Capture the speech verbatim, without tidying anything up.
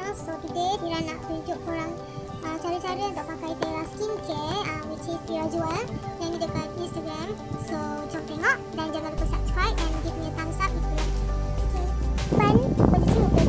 So today Tira nak tunjuk korang uh, cara-cara untuk pakai Tira skincare uh, which is Tira jual yang ni dekat Instagram. So jom tengok dan jangan lupa subscribe and give me a thumbs up if you like. Okay, fun, positif.